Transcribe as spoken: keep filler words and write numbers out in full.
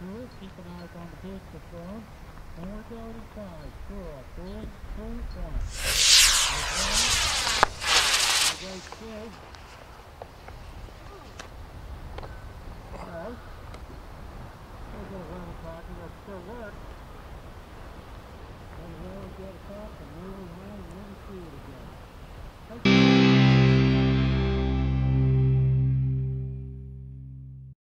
cool. Keep an eye on the booster phone. And we're going inside. Cool. Three, two, one.